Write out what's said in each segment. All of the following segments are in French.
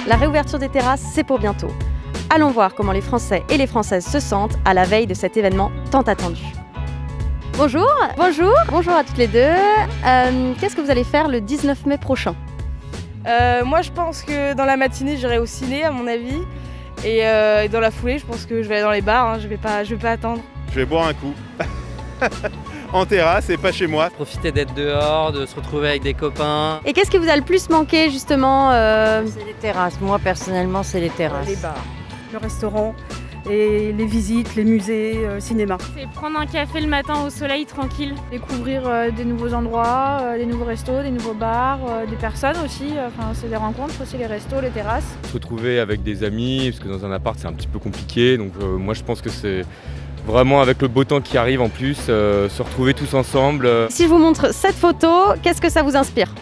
la réouverture des terrasses, c'est pour bientôt. Allons voir comment les Français et les Françaises se sentent à la veille de cet événement tant attendu. Bonjour, bonjour à toutes les deux. Qu'est-ce que vous allez faire le 19 mai prochain? Moi je pense que dans la matinée j'irai au ciné à mon avis et dans la foulée je pense que je vais aller dans les bars, hein. je vais pas attendre. Je vais boire un coup en terrasse et pas chez moi. Profiter d'être dehors, de se retrouver avec des copains. Et qu'est-ce qui vous a le plus manqué justement C'est les terrasses, moi personnellement c'est les terrasses. Les bars, le restaurant et les visites, les musées, cinéma. C'est prendre un café le matin au soleil tranquille. Découvrir des nouveaux endroits, des nouveaux restos, des nouveaux bars, des personnes aussi. Enfin, c'est des rencontres aussi, les restos, les terrasses. Se retrouver avec des amis, parce que dans un appart c'est un petit peu compliqué. Donc moi je pense que c'est vraiment avec le beau temps qui arrive en plus, se retrouver tous ensemble. Si je vous montre cette photo, qu'est-ce que ça vous inspire?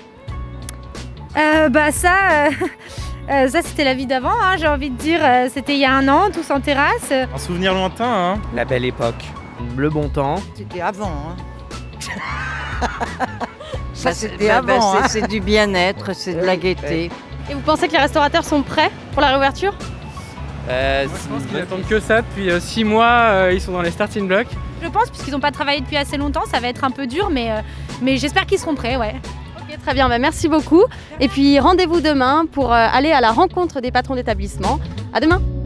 Ça c'était la vie d'avant, hein, j'ai envie de dire, c'était il y a un an, tous en terrasse. Un souvenir lointain, hein. La belle époque. Le bon temps. C'était avant. Hein. Ça c'était avant. Hein. C'est du bien-être, c'est de la gaieté. Et vous pensez que les restaurateurs sont prêts pour la réouverture? Je pense qu'ils attendent que ça. Depuis 6 mois, ils sont dans les starting blocks. Je pense, puisqu'ils n'ont pas travaillé depuis assez longtemps, ça va être un peu dur, mais j'espère qu'ils seront prêts, ouais. Ok, très bien, merci beaucoup. Et puis rendez-vous demain pour aller à la rencontre des patrons d'établissement. À demain.